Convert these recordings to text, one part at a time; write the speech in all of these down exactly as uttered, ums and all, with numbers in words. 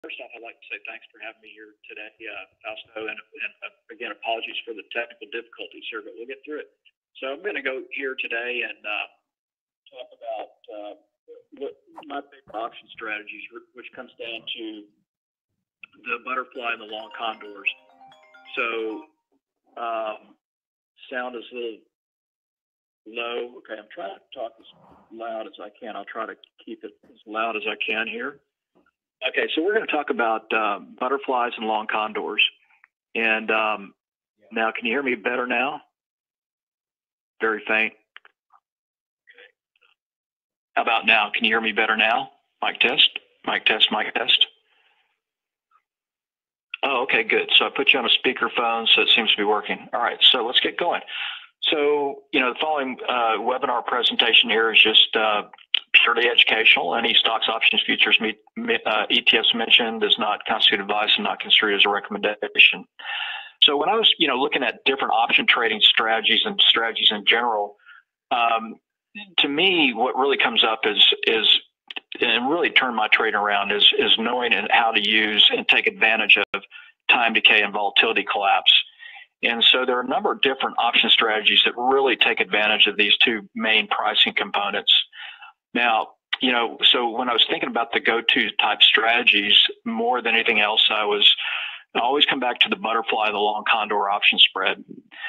First off, I'd like to say thanks for having me here today, uh, Fausto, and, and uh, again, apologies for the technical difficulties here, but we'll get through it. So I'm going to go here today and uh, talk about uh, what my favorite option strategies, which comes down to the butterfly and the long condors. So um, sound is a little low. Okay, I'm trying to talk as loud as I can. I'll try to keep it as loud as I can here. Okay, so we're going to talk about um, butterflies and long condors. And um, now, can you hear me better now? Very faint. Okay. How about now? Can you hear me better now? Mic test, mic test, mic test. Oh, okay, good. So I put you on a speakerphone, so it seems to be working. All right, so let's get going. So, you know, the following uh, webinar presentation here is just uh, purely educational. Any stocks, options, futures, uh, E T Fs mentioned does not constitute advice and not construed as a recommendation. So when I was, you know, looking at different option trading strategies and strategies in general, um, to me, what really comes up is, is and really turn my trading around is, is knowing how to use and take advantage of time decay and volatility collapse. And so there are a number of different option strategies that really take advantage of these two main pricing components. Now, you know, so when I was thinking about the go-to type strategies, more than anything else, I was I always come back to the butterfly, the long condor option spread.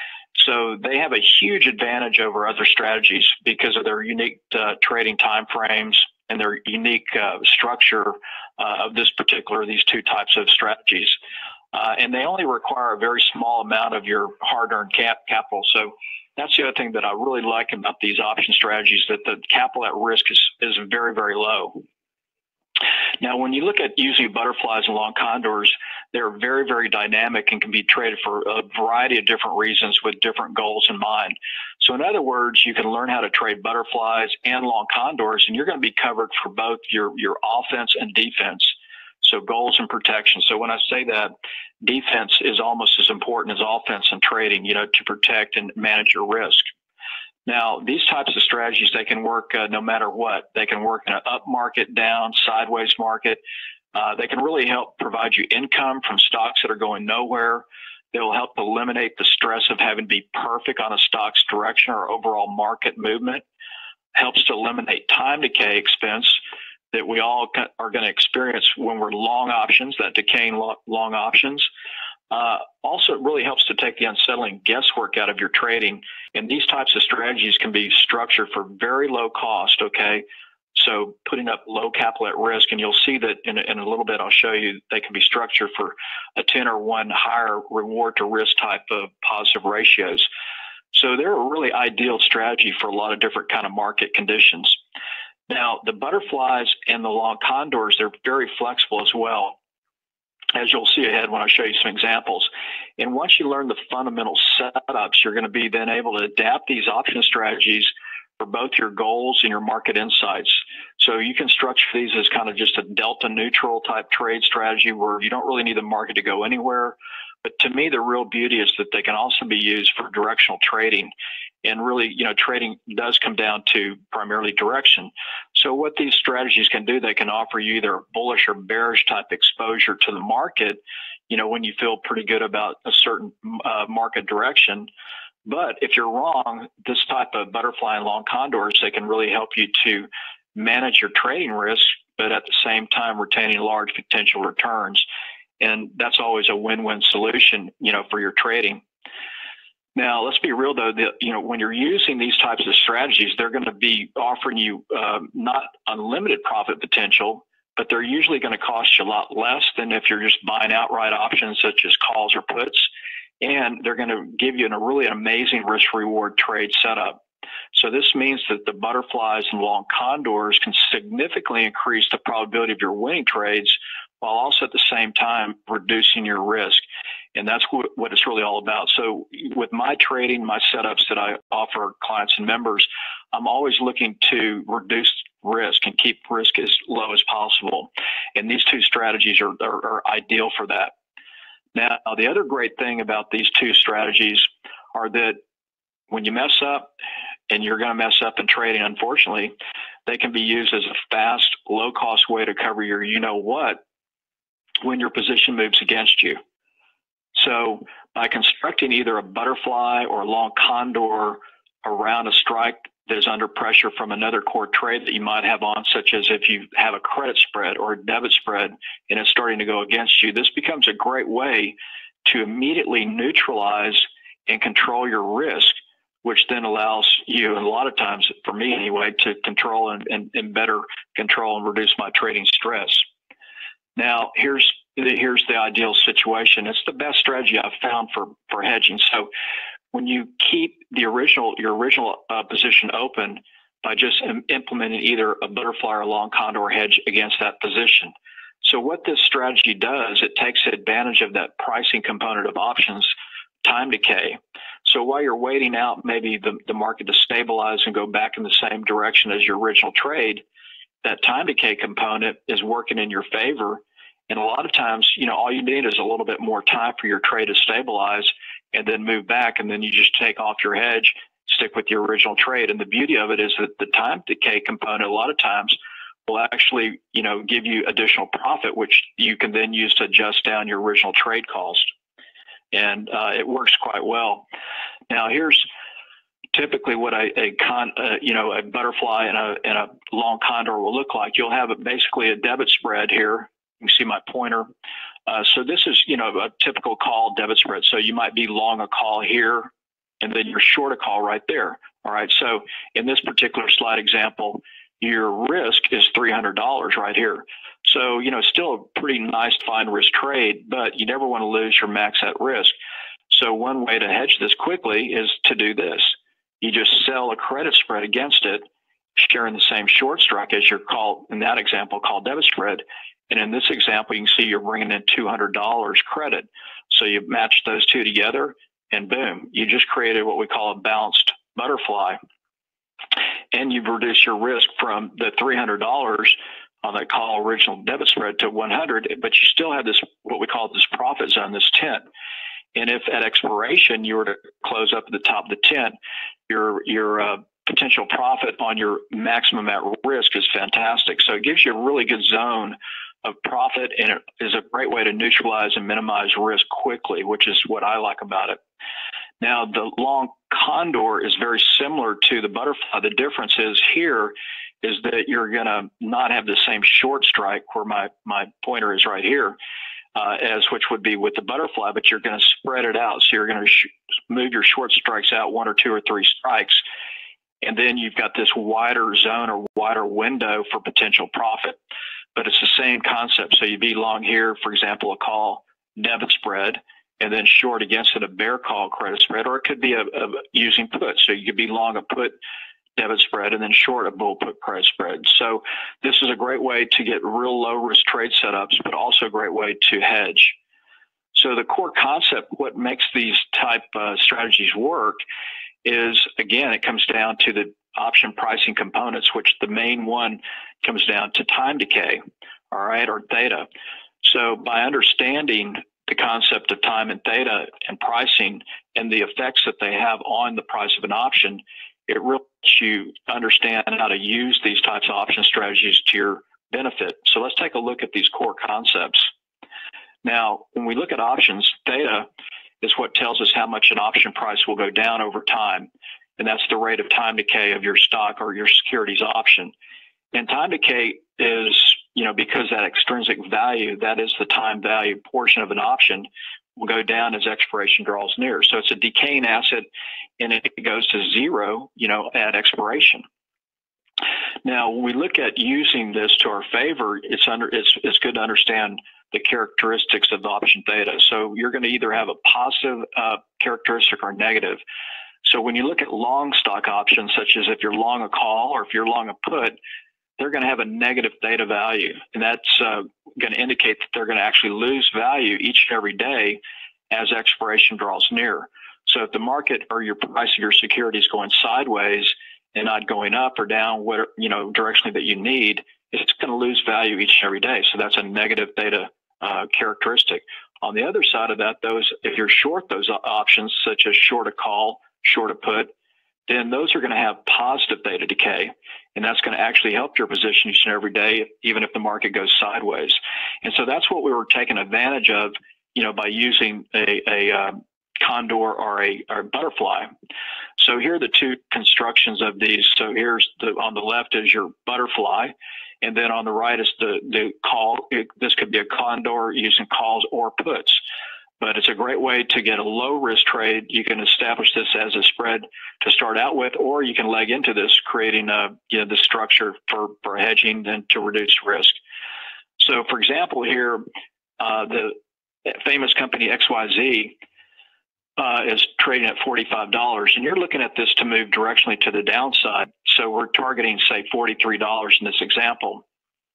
So they have a huge advantage over other strategies because of their unique uh, trading time frames and their unique uh, structure uh, of this particular, these two types of strategies. Uh, and they only require a very small amount of your hard-earned cap capital. So that's the other thing that I really like about these option strategies, that the capital at risk is, is very, very low. Now, when you look at using butterflies and long condors, they're very, very dynamic and can be traded for a variety of different reasons with different goals in mind. So in other words, you can learn how to trade butterflies and long condors, and you're going to be covered for both your, your offense and defense. So goals and protection. So when I say that, defense is almost as important as offense in trading, you know, to protect and manage your risk. Now, these types of strategies, they can work uh, no matter what. They can work in an up market, down, sideways market. Uh, they can really help provide you income from stocks that are going nowhere. They will help eliminate the stress of having to be perfect on a stock's direction or overall market movement. Helps to eliminate time decay expense that we all are going to experience when we're long options, that decaying long options. Uh, also, it really helps to take the unsettling guesswork out of your trading. And these types of strategies can be structured for very low cost, okay? So putting up low capital at risk, and you'll see that in, in a little bit, I'll show you they can be structured for a ten or one higher reward to risk type of positive ratios. So they're a really ideal strategy for a lot of different kind of market conditions. Now, the butterflies and the long condors, they're very flexible as well, as you'll see ahead when I show you some examples. And once you learn the fundamental setups, you're going to be then able to adapt these option strategies for both your goals and your market insights. So you can structure these as kind of just a delta neutral type trade strategy where you don't really need the market to go anywhere. But to me, the real beauty is that they can also be used for directional trading. And really, you know, trading does come down to primarily direction. So what these strategies can do, they can offer you either a bullish or bearish type exposure to the market, you know, when you feel pretty good about a certain uh, market direction. But if you're wrong, this type of butterfly and long condors, they can really help you to manage your trading risk, but at the same time retaining large potential returns. And that's always a win-win solution, you know, for your trading. Now, let's be real, though, that, you know, when you're using these types of strategies, they're going to be offering you uh, not unlimited profit potential, but they're usually going to cost you a lot less than if you're just buying outright options such as calls or puts. And they're going to give you a really amazing risk-reward trade setup. So this means that the butterflies and long condors can significantly increase the probability of your winning trades while also at the same time reducing your risk. And that's what, what it's really all about. So with my trading, my setups that I offer clients and members, I'm always looking to reduce risk and keep risk as low as possible. And these two strategies are, are, are ideal for that. Now, the other great thing about these two strategies are that when you mess up, and you're going to mess up in trading, unfortunately, they can be used as a fast, low-cost way to cover your you-know-what when your position moves against you. So by constructing either a butterfly or a long condor around a strike that is under pressure from another core trade that you might have on, such as if you have a credit spread or a debit spread and it's starting to go against you, this becomes a great way to immediately neutralize and control your risk, which then allows you, and a lot of times for me anyway, to control and, and, and better control and reduce my trading stress. Now, here's the, here's the ideal situation. It's the best strategy I've found for, for hedging. So when you keep the original, your original uh, position open by just im- implementing either a butterfly or a long condor hedge against that position. So what this strategy does, it takes advantage of that pricing component of options, time decay. So while you're waiting out maybe the, the market to stabilize and go back in the same direction as your original trade, that time decay component is working in your favor. And a lot of times, you know, all you need is a little bit more time for your trade to stabilize and then move back. And then you just take off your hedge, stick with your original trade. And the beauty of it is that the time decay component, a lot of times, will actually, you know, give you additional profit, which you can then use to adjust down your original trade cost. And uh, it works quite well. Now, here's typically what a, a con, uh, you know, a butterfly and a, and a long condor will look like. You'll have a, basically a debit spread here. You can see my pointer. Uh, so this is, you know, a typical call debit spread. So you might be long a call here, and then you're short a call right there. All right. So in this particular slide example, your risk is three hundred dollars right here. So, you know, still a pretty nice fine risk trade, but you never want to lose your max at risk. So one way to hedge this quickly is to do this. You just sell a credit spread against it, sharing the same short strike as your call, in that example, called debit spread. And in this example, you can see you're bringing in two hundred dollars credit. So you match those two together and boom, you just created what we call a balanced butterfly. And you've reduced your risk from the three hundred dollars on that call original debit spread to one hundred, but you still have this, what we call this profit zone, this tent. And if at expiration you were to close up at the top of the tent, your your uh, potential profit on your maximum at risk is fantastic. So it gives you a really good zone of profit, and it is a great way to neutralize and minimize risk quickly, which is what I like about it. Now, the long condor is very similar to the butterfly. The difference is here is that you're going to not have the same short strike where my, my pointer is right here, uh, as which would be with the butterfly, but you're going to spread it out. So you're going to sh- move your short strikes out one or two or three strikes. And then you've got this wider zone or wider window for potential profit. But it's the same concept. So you'd be long here, for example, a call debit spread, and then short against it a bear call credit spread, or it could be a, a using put. So you could be long a put debit spread and then short a bull put credit spread. So this is a great way to get real low risk trade setups, but also a great way to hedge. So the core concept, what makes these type uh, strategies work is, again, it comes down to the option pricing components, which the main one comes down to time decay, all right, or theta. So by understanding the concept of time and theta and pricing and the effects that they have on the price of an option, it really lets you understand how to use these types of option strategies to your benefit. So let's take a look at these core concepts. Now, when we look at options, theta is what tells us how much an option price will go down over time. And that's the rate of time decay of your stock or your securities option. And time decay is, you know, because that extrinsic value, that is the time value portion of an option, will go down as expiration draws near. So it's a decaying asset, and it goes to zero, you know, at expiration. Now, when we look at using this to our favor, it's under it's it's good to understand the characteristics of the option theta. So you're going to either have a positive uh, characteristic or negative. So when you look at long stock options, such as if you're long a call or if you're long a put, they're going to have a negative theta value. And that's uh, going to indicate that they're going to actually lose value each and every day as expiration draws near. So if the market or your price of your security is going sideways and not going up or down, what, you know, directionally that you need, it's going to lose value each and every day. So that's a negative theta uh, characteristic. On the other side of that, those, if you're short those options, such as short a call, short a put, then those are going to have positive theta decay. And that's going to actually help your position each and every day, even if the market goes sideways. And so that's what we were taking advantage of, you know, by using a, a uh, condor or a, or a butterfly. So here are the two constructions of these. So here's the, on the left is your butterfly. And then on the right is the, the call. It, this could be a condor using calls or puts. But it's a great way to get a low risk trade. You can establish this as a spread to start out with, or you can leg into this, creating a, you know, the structure for, for hedging and to reduce risk. So for example, here, uh, the famous company X Y Z uh, is trading at forty-five dollars, and you're looking at this to move directionally to the downside. So we're targeting, say, forty-three dollars in this example.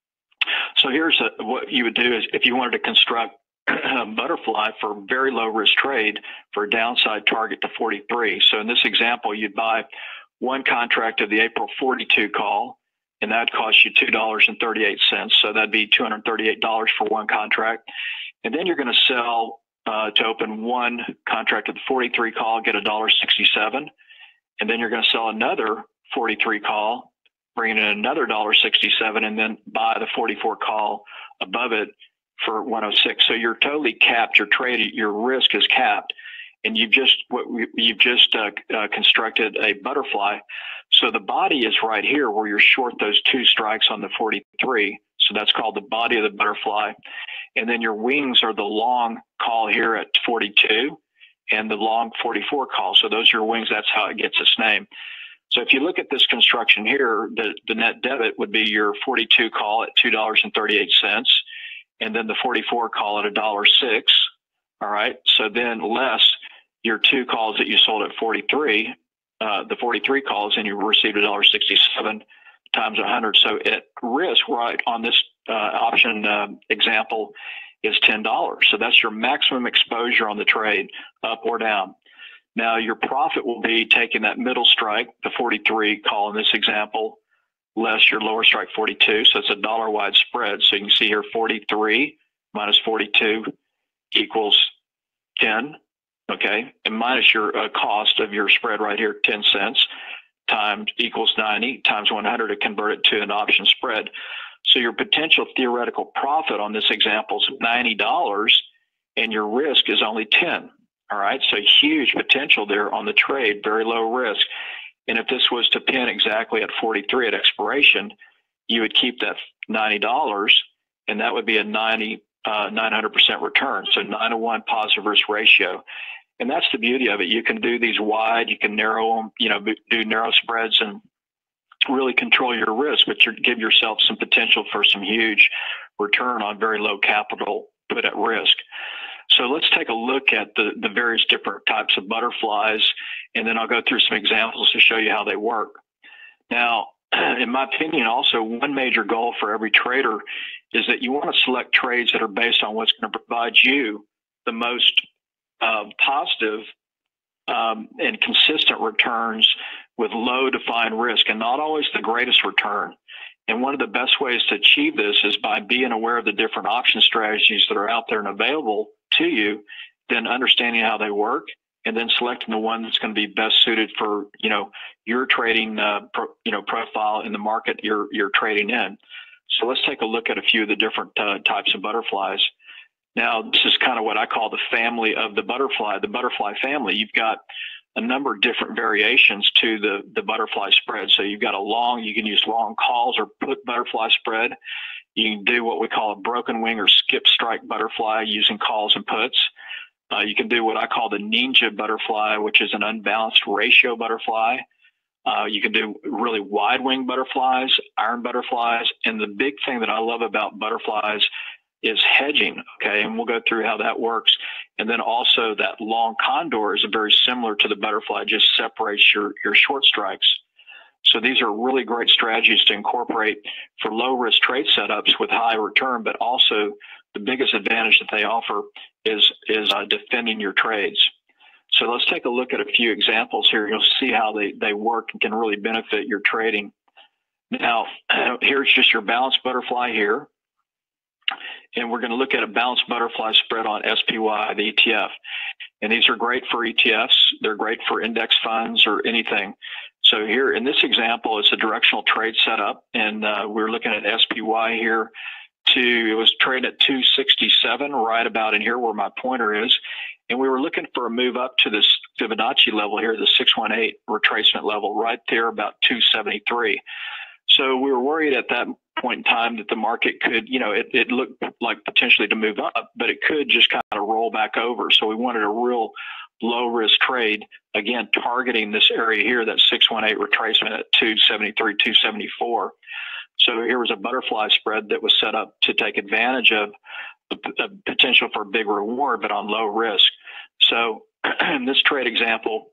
So here's a, what you would do is if you wanted to construct a butterfly for a very low risk trade for a downside target to forty-three. So in this example, you'd buy one contract of the April forty-two call, and that costs you two dollars and thirty-eight cents. So that'd be two hundred thirty-eight dollars for one contract. And then you're going to sell uh, to open one contract of the forty-three call, get one dollar sixty-seven. And then you're going to sell another forty-three call, bring in another one dollar sixty-seven, and then buy the forty-four call above it for one oh six. So you're totally capped. Your trade, your risk is capped, and you've just what you've just uh, uh, constructed a butterfly. So the body is right here where you're short those two strikes on the forty-three. So that's called the body of the butterfly, and then your wings are the long call here at forty-two, and the long forty-four call. So those are your wings. That's how it gets its name. So if you look at this construction here, the the net debit would be your forty-two call at two dollars and thirty-eight cents. And then the forty-four call at a dollar six. All right. So then less your two calls that you sold at forty-three, uh, the forty-three calls, and you received one dollar sixty-seven times one hundred. So at risk, right on this uh, option uh, example, is ten dollars. So that's your maximum exposure on the trade, up or down. Now your profit will be taking that middle strike, the forty-three call in this example, less your lower strike forty-two. So it's a dollar wide spread. So you can see here forty-three minus forty-two equals ten. Okay. And minus your uh, cost of your spread right here, ten cents, times equals ninety times one hundred to convert it to an option spread. So your potential theoretical profit on this example is ninety dollars, and your risk is only ten. All right. So huge potential there on the trade, very low risk. And if this was to pin exactly at forty-three at expiration, you would keep that ninety dollars, and that would be a ninety, uh, nine hundred percent return. So nine to one positive risk ratio. And that's the beauty of it. You can do these wide, you can narrow them, you know, do narrow spreads and really control your risk, but you give yourself some potential for some huge return on very low capital put at risk. So let's take a look at the, the various different types of butterflies, and then I'll go through some examples to show you how they work. Now, in my opinion, also one major goal for every trader is that you want to select trades that are based on what's going to provide you the most uh, positive um, and consistent returns with low defined risk, and not always the greatest return. And one of the best ways to achieve this is by being aware of the different option strategies that are out there and available to you, then understanding how they work, and then selecting the one that's going to be best suited for, you know, your trading, uh, pro, you know, profile in the market you're, you're trading in. So let's take a look at a few of the different uh, types of butterflies. Now, this is kind of what I call the family of the butterfly, the butterfly family. You've got a number of different variations to the, the butterfly spread. So you've got a long, you can use long calls or put butterfly spread. You can do what we call a broken wing or skip strike butterfly using calls and puts. Uh, you can do what I call the ninja butterfly, which is an unbalanced ratio butterfly. Uh, you can do really wide wing butterflies, iron butterflies. And the big thing that I love about butterflies is hedging. Okay. And we'll go through how that works. And then also that long condor is very similar to the butterfly, just separates your, your short strikes. So these are really great strategies to incorporate for low risk trade setups with high return, but also the biggest advantage that they offer is, is uh, defending your trades. So let's take a look at a few examples here. You'll see how they, they work and can really benefit your trading. Now, here's just your balanced butterfly here. And we're going to look at a balanced butterfly spread on S P Y, the E T F. And these are great for E T Fs. They're great for index funds or anything. So here in this example, it's a directional trade setup, and uh, we're looking at S P Y here. To it was trading at two sixty-seven, right about in here where my pointer is, and we were looking for a move up to this Fibonacci level here, the six one eight retracement level, right there about two seventy-three. So we were worried at that point in time that the market could, you know, it, it looked like potentially to move up, but it could just kind of roll back over. So we wanted a real low risk trade, again, targeting this area here, that six one eight retracement at two seventy-three, two seventy-four. So here was a butterfly spread that was set up to take advantage of the potential for a big reward, but on low risk. So in this trade example,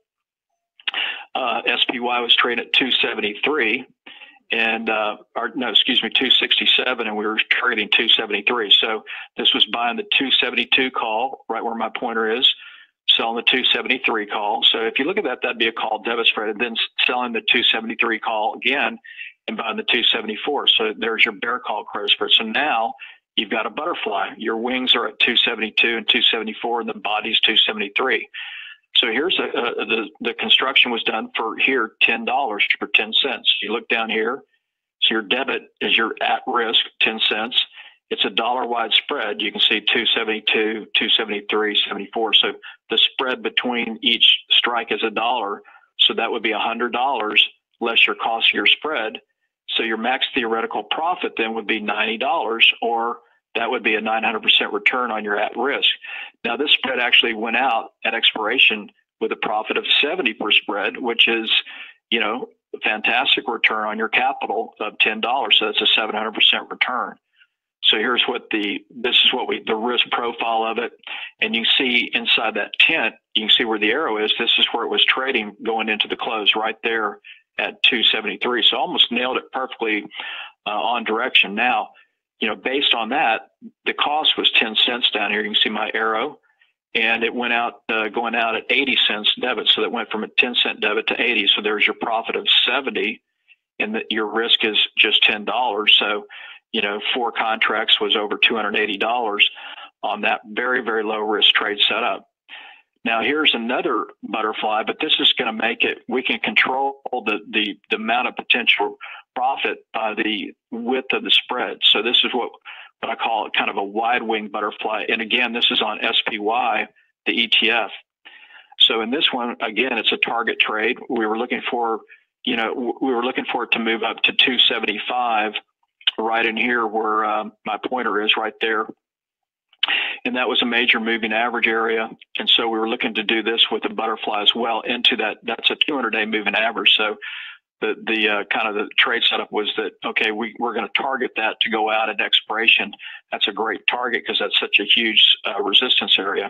uh, S P Y was trading at two seventy-three. And, uh, or no, excuse me, two sixty-seven, and we were trading two seventy-three. So this was buying the two seventy-two call, right where my pointer is, selling the two seventy-three call. So if you look at that, that'd be a call debit spread, and then selling the two seventy-three call again and buying the two seventy-four. So there's your bear call credit spread. So now you've got a butterfly. Your wings are at two seventy-two and two seventy-four, and the body's two seventy-three. So here's a, a, the, the construction was done for here, ten dollars for ten cents. You look down here, so your debit is your at risk, ten cents. It's a dollar wide spread. You can see two seventy-two, two seventy-three, seventy-four. So the spread between each strike is a dollar. So that would be one hundred dollars less your cost of your spread. So your max theoretical profit then would be ninety dollars, or that would be a nine hundred percent return on your at risk. Now, this spread actually went out at expiration with a profit of seventy per spread, which is, you know, a fantastic return on your capital of ten dollars. So that's a seven hundred percent return. So here's what the, this is what we, the risk profile of it. And you see inside that tent, you can see where the arrow is. This is where it was trading going into the close right there at two seventy-three. So almost nailed it perfectly uh, on direction. Now, you know, based on that, the cost was ten cents down here. You can see my arrow, and it went out, uh, going out at eighty cents debit. So that went from a ten cent debit to eighty. So there's your profit of seventy, and that your risk is just ten dollars. So, you know, four contracts was over two hundred eighty dollars on that very, very low risk trade setup. Now here's another butterfly, but this is going to make it, we can control the, the, the amount of potential profit by the width of the spread. So this is what, what I call kind of a wide wing butterfly. And again, this is on S P Y, the E T F. So in this one, again, it's a target trade. We were looking for, you know, we were looking for it to move up to two seventy-five right in here where um, my pointer is right there. And that was a major moving average area. And so we were looking to do this with a butterfly as well into that. That's a two hundred day moving average. So the, the uh, kind of the trade setup was that, okay, we, we're going to target that to go out at expiration. That's a great target because that's such a huge uh, resistance area.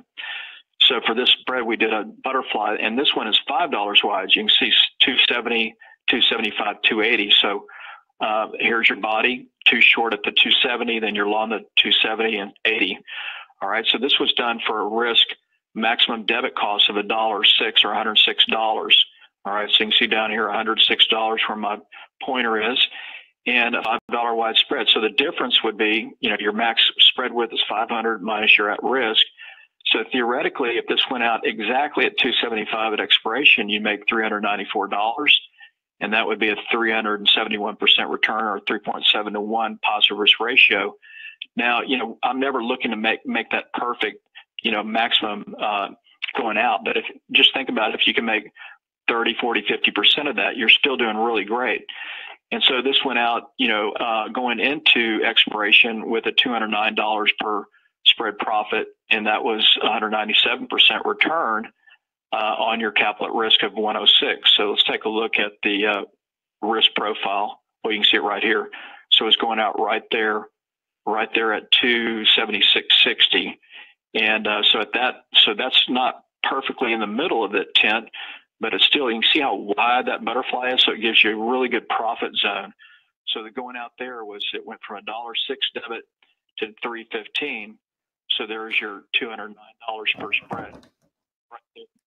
So for this spread, we did a butterfly, and this one is five dollars wide. You can see two seventy, two seventy-five, two eighty. So uh, here's your body, too short at the two seventy, then you're long the two seventy and eighty. All right, so this was done for a risk maximum debit cost of a dollar six or one hundred six dollars. All right, so you can see down here one hundred six dollars where my pointer is, and a five dollar wide spread. So the difference would be, you know, your max spread width is five hundred minus your at risk. So theoretically, if this went out exactly at two seventy-five at expiration, you'd make three hundred ninety-four dollars, and that would be a three hundred seventy-one percent return, or three point seven to one positive risk ratio. Now, you know, I'm never looking to make, make that perfect, you know, maximum uh, going out. But if just think about it, if you can make thirty, forty, fifty percent of that, you're still doing really great. And so this went out, you know, uh, going into expiration with a two hundred nine dollars per spread profit, and that was one hundred ninety-seven percent return uh, on your capital at risk of one oh six. So let's take a look at the uh, risk profile. Well, you can see it right here. So it's going out right there, right there at two seventy-six sixty. And uh, so at that, so that's not perfectly in the middle of the tent, but it's still, you can see how wide that butterfly is. So it gives you a really good profit zone. So the going out there was, it went from a dollar six debit to three fifteen. So there's your two hundred nine dollars per spread right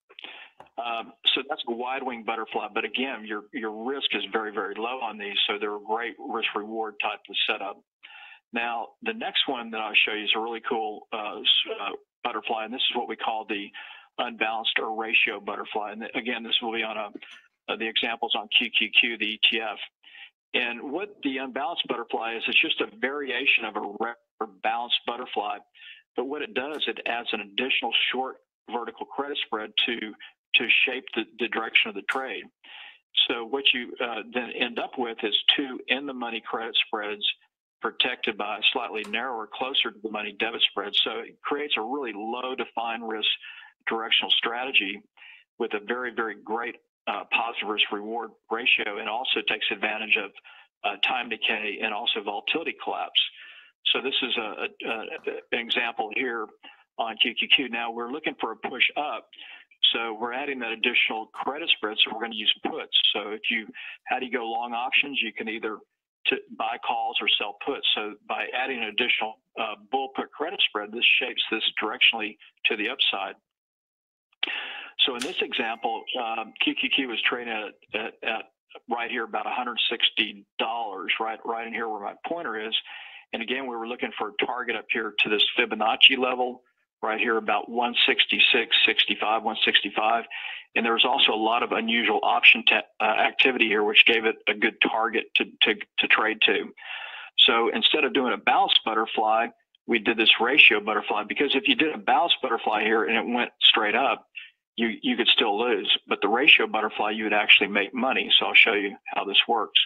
there. Um, so that's a wide wing butterfly. But again, your, your risk is very, very low on these. So they're a great risk reward type of setup. Now, the next one that I'll show you is a really cool uh, uh, butterfly, and this is what we call the unbalanced or ratio butterfly. And again, this will be on a, uh, the examples on Q Q Q, the E T F. And what the unbalanced butterfly is, it's just a variation of a regular balanced butterfly. But what it does, it adds an additional short vertical credit spread to, to shape the, the direction of the trade. So what you uh, then end up with is two in-the-money credit spreads protected by a slightly narrower, closer to the money debit spread. So it creates a really low defined risk directional strategy with a very, very great uh, positive risk reward ratio, and also takes advantage of uh, time decay and also volatility collapse. So this is a, a, a, an example here on Q Q Q. Now we're looking for a push up. So we're adding that additional credit spread, so we're going to use puts. So if you, how do you go long options? You can either to buy calls or sell puts. So by adding an additional uh, bull put credit spread, this shapes this directionally to the upside. So in this example, um, Q Q Q is trading at, at, at right here about one hundred sixty dollars, right, right in here where my pointer is. And again, we were looking for a target up here to this Fibonacci level, right here about one sixty-six sixty-five, one sixty-five. And there was also a lot of unusual option uh, activity here, which gave it a good target to, to, to trade to. So instead of doing a balanced butterfly, we did this ratio butterfly, because if you did a balanced butterfly here and it went straight up, you, you could still lose. But the ratio butterfly, you would actually make money. So I'll show you how this works.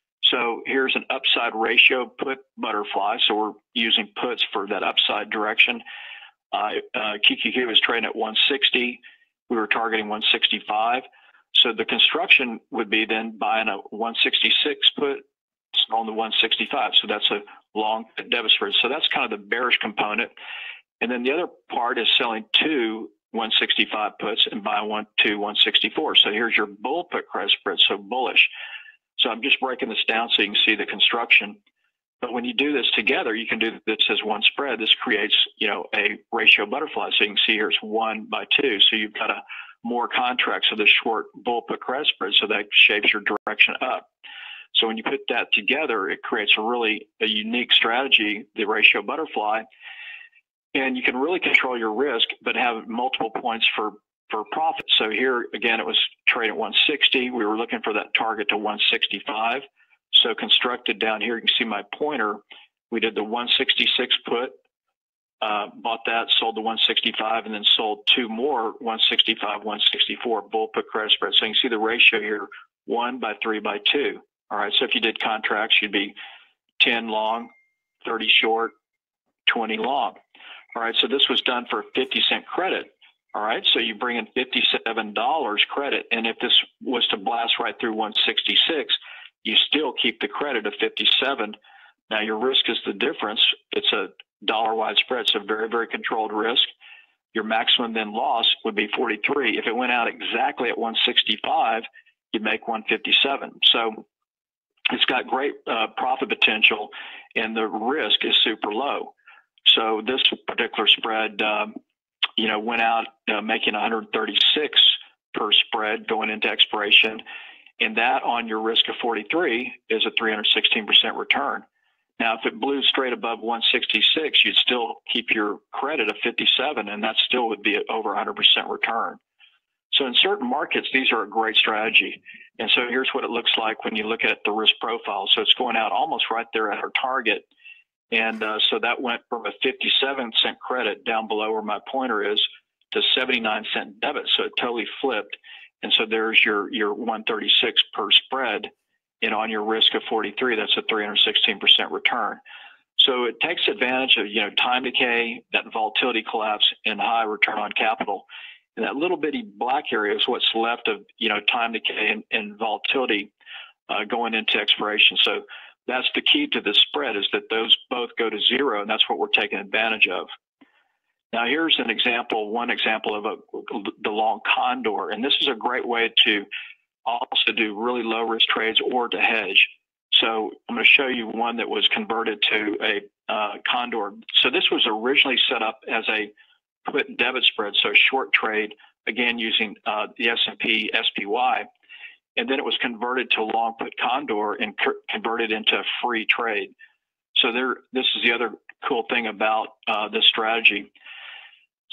So here's an upside ratio put butterfly. So we're using puts for that upside direction. Uh, uh, Q Q Q was trading at one sixty. We were targeting one sixty-five. So the construction would be then buying a one sixty-six put on the one sixty-five. So that's a long debit spread. So that's kind of the bearish component. And then the other part is selling two one sixty-five puts and buying one two one sixty-four. So here's your bull put credit spread, so bullish. So I'm just breaking this down so you can see the construction. But when you do this together, you can do this as one spread. This creates, you know, a ratio butterfly. So you can see here's one by two. So you've got a more contracts of the short bull put credit spread. So that shapes your direction up. So when you put that together, it creates a really a unique strategy, the ratio butterfly. And you can really control your risk, but have multiple points for, for profit. So here, again, it was trading at one sixty. We were looking for that target to one sixty-five. So constructed down here, you can see my pointer. We did the one sixty-six put, uh, bought that, sold the one sixty-five, and then sold two more one sixty-five, one sixty-four bull put credit spread. So you can see the ratio here, one by three by two. All right, so if you did contracts, you'd be ten long, thirty short, twenty long. All right, so this was done for a fifty cent credit. All right, so you bring in fifty-seven dollars credit, and if this was to blast right through one sixty-six, you still keep the credit of fifty-seven. Now your risk is the difference. It's a dollar-wide spread, so very, very controlled risk. Your maximum then loss would be forty-three. If it went out exactly at one sixty-five, you'd make one fifty-seven. So it's got great uh, profit potential, and the risk is super low. So this particular spread, um, you know, went out uh, making one hundred thirty-six per spread going into expiration. And that on your risk of forty-three is a three hundred sixteen percent return. Now, if it blew straight above one sixty-six, you'd still keep your credit of fifty-seven, and that still would be over one hundred percent return. So in certain markets, these are a great strategy. And so here's what it looks like when you look at the risk profile. So it's going out almost right there at our target. And uh, so that went from a fifty-seven cent credit down below where my pointer is to seventy-nine cent debit. So it totally flipped. And so there's your, your one thirty-six per spread. And on your risk of forty-three, that's a three hundred sixteen percent return. So it takes advantage of, you know, time decay, that volatility collapse, and high return on capital. And that little bitty black area is what's left of, you know, time decay and, and volatility uh, going into expiration. So that's the key to this spread, is that those both go to zero, and that's what we're taking advantage of. Now, here's an example, one example of a, the long condor, and this is a great way to also do really low risk trades or to hedge. So I'm going to show you one that was converted to a uh, condor. So this was originally set up as a put debit spread, so a short trade, again using uh, the S and P S P Y, and then it was converted to long put condor and converted into a free trade. So there, this is the other cool thing about uh, this strategy.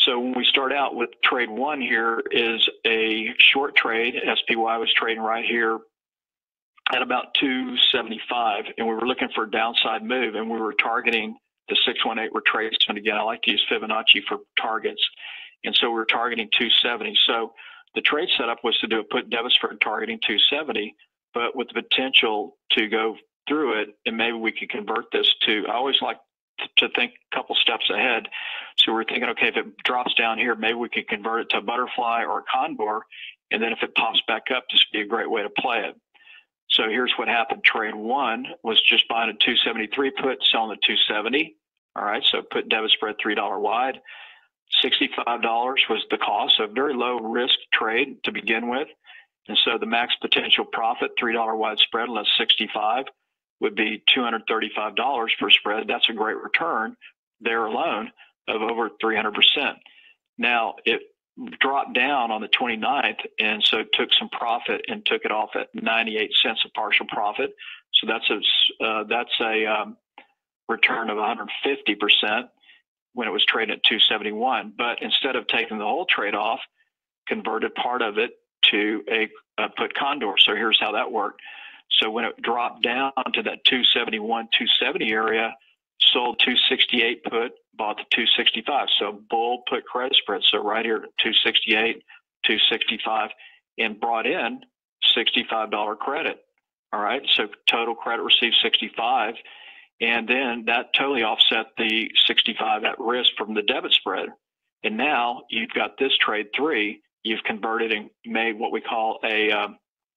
So when we start out with trade one here is a short trade. S P Y was trading right here at about two seventy-five, and we were looking for a downside move, and we were targeting the six one eight retracement. Again, I like to use Fibonacci for targets, and so we were targeting two seventy. So the trade setup was to do a put debit spread targeting two seventy, but with the potential to go through it, and maybe we could convert this to, I always like to think a couple steps ahead. So we're thinking, okay, if it drops down here, maybe we could convert it to a butterfly or a condor, and then if it pops back up, this would be a great way to play it. So here's what happened. Trade one was just buying a two seventy-three put, selling a two seventy. All right, so put debit spread three dollar wide. sixty-five dollars was the cost, so very low risk trade to begin with. And so the max potential profit, three dollar wide spread less sixty-five, would be two hundred thirty-five dollars per spread. That's a great return there alone of over three hundred percent. Now, it dropped down on the twenty-ninth, and so took some profit and took it off at ninety-eight cents a partial profit. So that's a, uh, that's a um, return of one hundred fifty percent when it was trading at two seventy-one. But instead of taking the whole trade off, converted part of it to a, a put condor. So here's how that worked. So when it dropped down to that two seventy-one, two seventy area, sold two sixty-eight put, bought the two sixty-five. So bull put credit spread. So right here, two sixty-eight, two sixty-five, and brought in sixty-five dollar credit. All right. So total credit received sixty-five. And then that totally offset the sixty-five at risk from the debit spread. And now you've got this trade three, you've converted and made what we call a, um,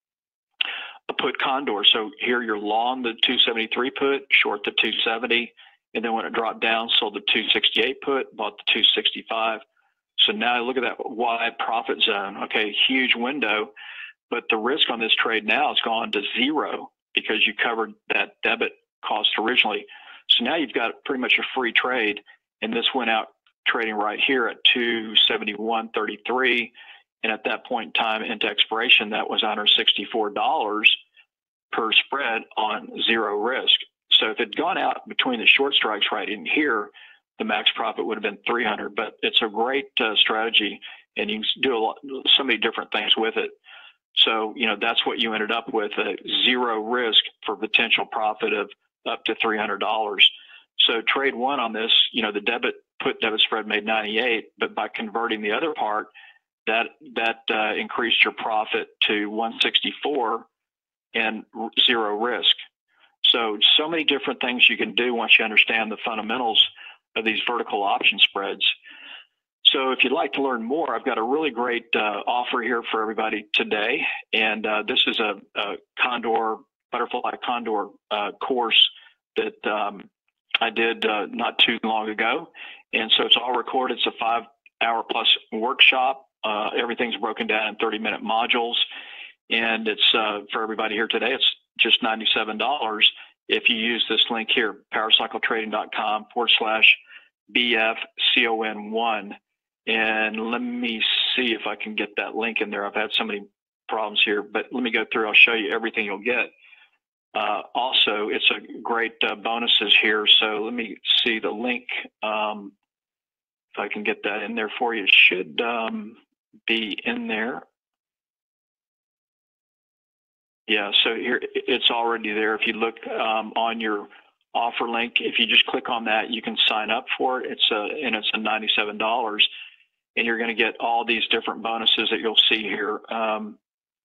a put condor. So here you're long the two seventy-three put, short the two seventy, and then when it dropped down, sold the two sixty-eight put, bought the two sixty-five. So now look at that wide profit zone. Okay, huge window, but the risk on this trade now has gone to zero because you covered that debit cost originally. So now you've got pretty much a free trade, and this went out trading right here at two seventy-one thirty-three. And at that point in time into expiration, that was one hundred sixty-four dollars per spread on zero risk. So if it had gone out between the short strikes right in here, the max profit would have been three hundred. But it's a great uh, strategy, and you can do a lot, so many different things with it. So, you know, that's what you ended up with, a zero risk for potential profit of up to three hundred dollars. So trade one on this, you know, the debit put debit spread made ninety-eight, but by converting the other part, that that uh, increased your profit to one sixty-four and zero risk. So, so many different things you can do once you understand the fundamentals of these vertical option spreads. So if you'd like to learn more, I've got a really great uh, offer here for everybody today. And uh, this is a, a Condor, Butterfly Condor uh, course that um, I did uh, not too long ago. And so it's all recorded. It's a five hour plus workshop. Uh, everything's broken down in thirty minute modules. And it's uh, for everybody here today, it's just ninety-seven dollars if you use this link here, powercycletrading.com forward slash BFCON1. And let me see if I can get that link in there. I've had so many problems here, but let me go through. I'll show you everything you'll get. Uh, also, it's a great uh, bonuses here. So let me see the link. Um, if I can get that in there for you, it should um, be in there. Yeah, so here it's already there. If you look um, on your offer link, if you just click on that, you can sign up for it. It's a, and it's a ninety-seven dollars, and you're going to get all these different bonuses that you'll see here. Um,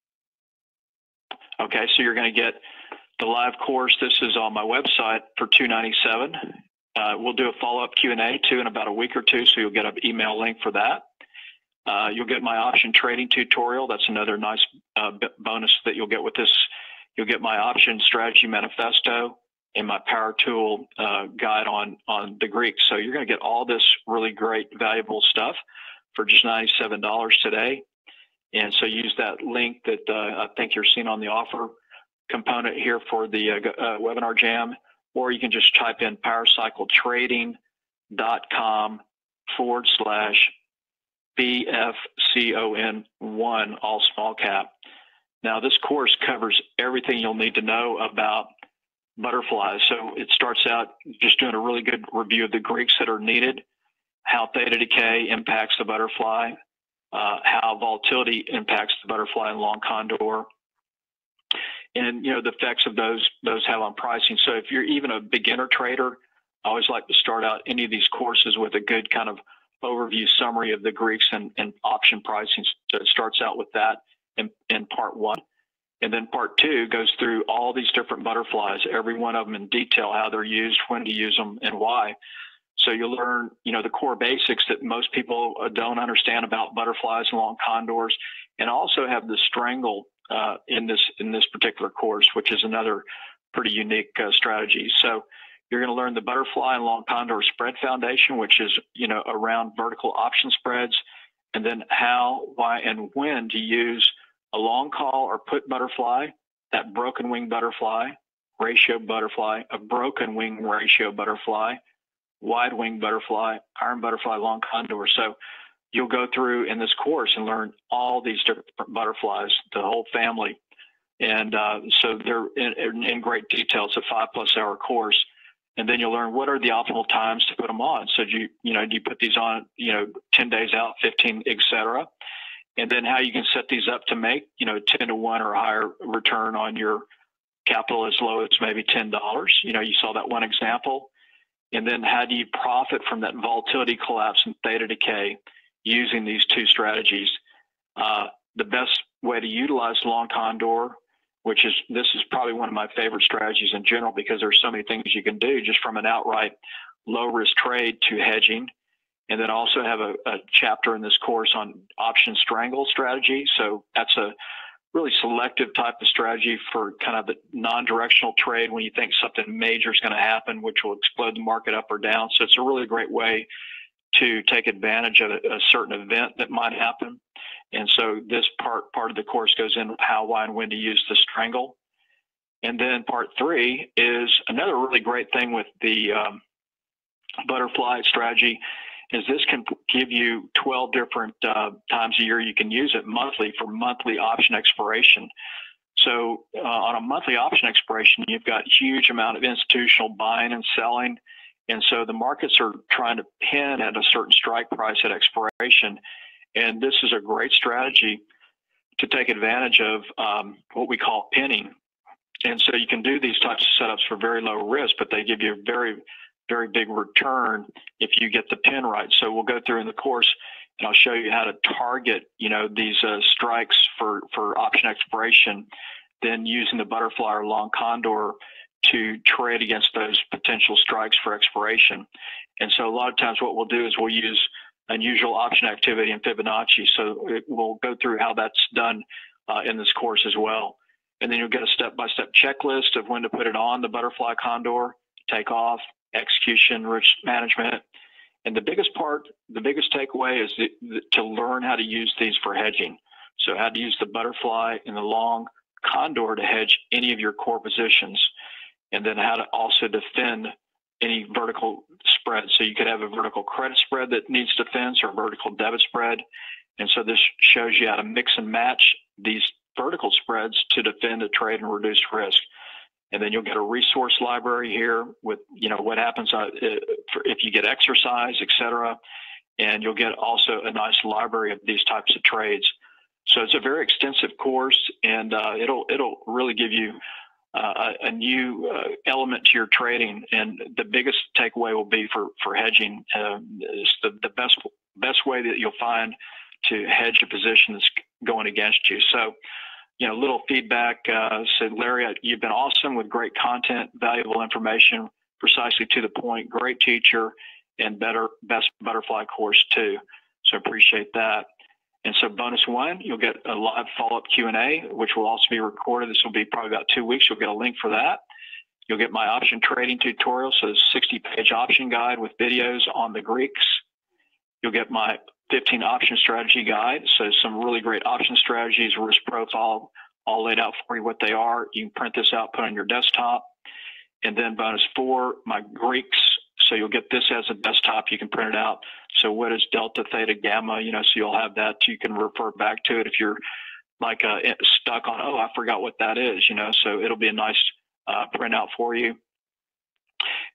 okay, so you're going to get the live course. This is on my website for two ninety-seven. Uh, we'll do a follow-up Q and A too in about a week or two, so you'll get an email link for that. Uh, you'll get my option trading tutorial. That's another nice uh, bonus that you'll get with this. You'll get my option strategy manifesto and my power tool uh, guide on, on the Greek. So you're going to get all this really great, valuable stuff for just ninety-seven dollars today. And so use that link that uh, I think you're seeing on the offer component here for the uh, uh, webinar jam, or you can just type in powercycletrading.com forward slash B F C O N one, all small cap. Now, this course covers everything you'll need to know about butterflies. So it starts out just doing a really good review of the Greeks that are needed. how theta decay impacts the butterfly, uh, how volatility impacts the butterfly and long condor, and you know the effects of those those have on pricing. So if you're even a beginner trader, I always like to start out any of these courses with a good kind of overview summary of the Greeks and, and option pricing. So it starts out with that in, in part one. And then part two goes through all these different butterflies, every one of them in detail, how they're used, when to use them, and why. So you'll learn, you know, the core basics that most people don't understand about butterflies and long condors, and also have the strangle uh, in this in this particular course, which is another pretty unique uh, strategy. So you're going to learn the butterfly and long condor spread foundation, which is, you know, around vertical option spreads, and then how, why, and when to use a long call or put butterfly, that broken wing butterfly, ratio butterfly, a broken wing ratio butterfly, wide wing butterfly, iron butterfly, long condor. So you'll go through in this course and learn all these different butterflies, the whole family. And uh, so they're in, in great detail. It's a five plus hour course. And then you'll learn what are the optimal times to put them on. So do you, you know, do you put these on, you know, ten days out, fifteen, et cetera. And then how you can set these up to make, you know, ten to one or higher return on your capital as low as maybe ten dollars. You know, you saw that one example. And then how do you profit from that volatility collapse and theta decay using these two strategies? Uh, the best way to utilize long condor, which is, this is probably one of my favorite strategies in general, because there's so many things you can do just from an outright low risk trade to hedging. And then also have a, a chapter in this course on option strangle strategy. So that's a really selective type of strategy for kind of the non-directional trade when you think something major is going to happen, which will explode the market up or down. So it's a really great way to take advantage of a, a certain event that might happen. And so this part part of the course goes in how, why, and when to use the strangle. And then part three is another really great thing with the um, butterfly strategy, is this can give you twelve different uh, times a year you can use it monthly for monthly option expiration. So uh, on a monthly option expiration, you've got a huge amount of institutional buying and selling. And so the markets are trying to pin at a certain strike price at expiration. And this is a great strategy to take advantage of um, what we call pinning. And so you can do these types of setups for very low risk, but they give you a very, very big return if you get the pin right. So we'll go through in the course and I'll show you how to target, you know, these uh, strikes for, for option expiration, then using the butterfly or long condor to trade against those potential strikes for expiration. And so a lot of times what we'll do is we'll use unusual option activity in Fibonacci. So it, we'll go through how that's done uh, in this course as well. And then you'll get a step-by-step checklist of when to put it on the butterfly condor, take off, execution, risk management. And the biggest part, the biggest takeaway is the, the, to learn how to use these for hedging. So how to use the butterfly and the long condor to hedge any of your core positions, and then how to also defend any vertical spread. So you could have a vertical credit spread that needs defense or vertical debit spread. And so this shows you how to mix and match these vertical spreads to defend a trade and reduce risk. And then you'll get a resource library here with, you know, what happens uh, if you get exercise, et cetera. And you'll get also a nice library of these types of trades. So it's a very extensive course, and uh, it'll it'll really give you uh, a, a new uh, element to your trading. And the biggest takeaway will be for for hedging uh, is the the best best way that you'll find to hedge a position that's going against you. So, you know, little feedback. Uh, said Larry, you've been awesome with great content, valuable information, precisely to the point. Great teacher, and better best butterfly course too. So appreciate that. And so bonus one, you'll get a live follow-up Q and A, which will also be recorded. This will be probably about two weeks. You'll get a link for that. You'll get my option trading tutorial, so sixty page option guide with videos on the Greeks. You'll get my fifteen option strategy guide. So some really great option strategies, risk profile, all laid out for you what they are. You can print this out, put on your desktop. And then bonus four, my Greeks. So you'll get this as a desktop. You can print it out. So what is delta, theta, gamma? You know, so you'll have that. You can refer back to it if you're like uh, stuck on, oh, I forgot what that is, you know, so it'll be a nice uh, printout for you.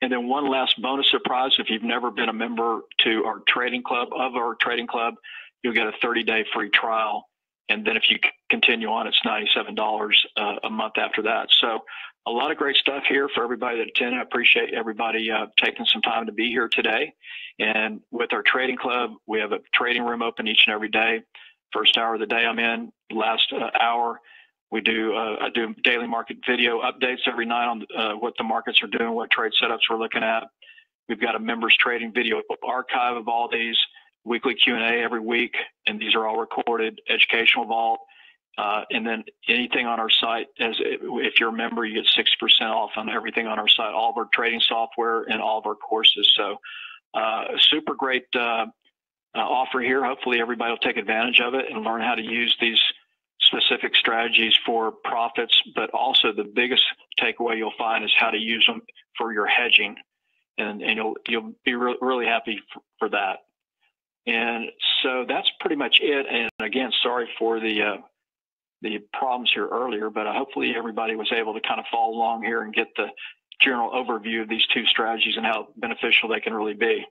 And then one last bonus surprise, if you've never been a member to our trading club, of our trading club, you'll get a thirty day free trial. And then if you continue on, it's ninety-seven dollars uh, a month after that. So a lot of great stuff here for everybody that attended. I appreciate everybody uh, taking some time to be here today. And with our trading club, we have a trading room open each and every day. First hour of the day I'm in, last uh, hour, we do, uh, I do daily market video updates every night on uh, what the markets are doing, what trade setups we're looking at. We've got a members trading video archive of all these, weekly Q and A every week, and these are all recorded, educational vault. Uh, and then anything on our site, as if you're a member, you get sixty percent off on everything on our site, all of our trading software and all of our courses. So uh, a super great uh, uh, offer here. Hopefully everybody will take advantage of it and learn how to use these specific strategies for profits, but also the biggest takeaway you'll find is how to use them for your hedging. And, and you'll, you'll be re really happy for, for that. And so that's pretty much it. And again, sorry for the, uh, the problems here earlier, but hopefully everybody was able to kind of follow along here and get the general overview of these two strategies and how beneficial they can really be.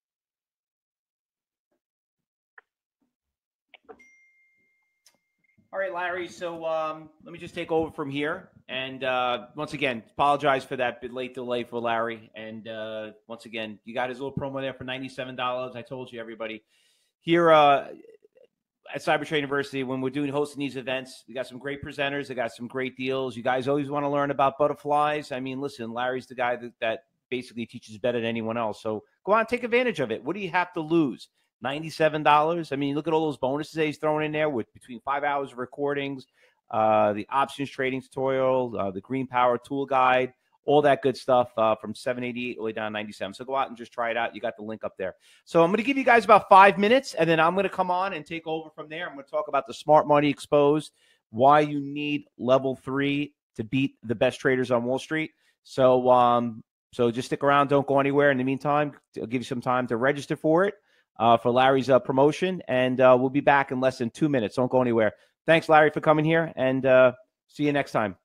All right, Larry, so um, let me just take over from here. And uh, once again, apologize for that bit late delay for Larry. And uh, once again, you got his little promo there for ninety-seven dollars. I told you, everybody. Here uh, at CyberTrading University, when we're doing hosting these events, we got some great presenters. They got some great deals. You guys always want to learn about butterflies. I mean, listen, Larry's the guy that, that basically teaches better than anyone else. So go on and take advantage of it. What do you have to lose? ninety-seven dollars. I mean, look at all those bonuses that he's throwing in there with between five hours of recordings, uh, the options trading tutorial, uh, the green power tool guide, all that good stuff uh, from seven eighty-eight all the way down to ninety-seven. So go out and just try it out. You got the link up there. So I'm going to give you guys about five minutes, and then I'm going to come on and take over from there. I'm going to talk about the smart money exposed, why you need level three to beat the best traders on Wall Street. So, um, so just stick around. Don't go anywhere. In the meantime, I'll give you some time to register for it. Uh, for Larry's uh, promotion, and uh, we'll be back in less than two minutes. Don't go anywhere. Thanks, Larry, for coming here, and uh, see you next time.